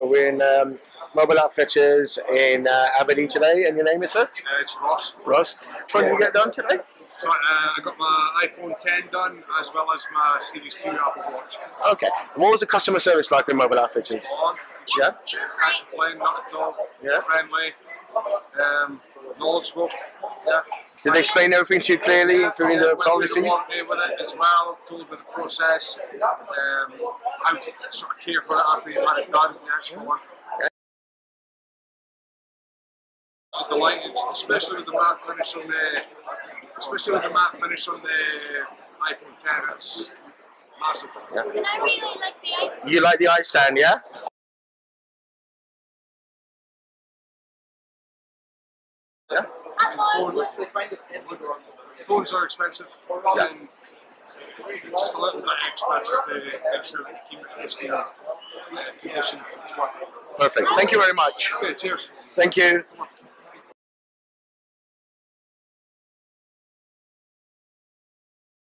We're in Mobile Outfitters in Aberdeen today, and your name is, sir? It's Ross. Ross. Which one did you get done today? So I got my iPhone 10 done, as well as my Series 2 Apple Watch. Okay. What was the customer service like in Mobile Outfitters? On. Yeah? Can't complain, not at all. Yeah? Friendly, knowledgeable. Yeah. Did they explain everything to you clearly, including the policies? With it as well, told me the process, how to sort of care for it after you've had it done, the actual one. Delighted, especially with the matte finish on the, iPhone 10. It's massive. Yeah. And I really like the iPhone. You like the iStand, yeah? Yeah. Phones are expensive. Yeah. And just a little bit extra just to make sure that you keep it in pristine condition. It's worth it. Perfect. Thank you very much. Okay, cheers. Thank you.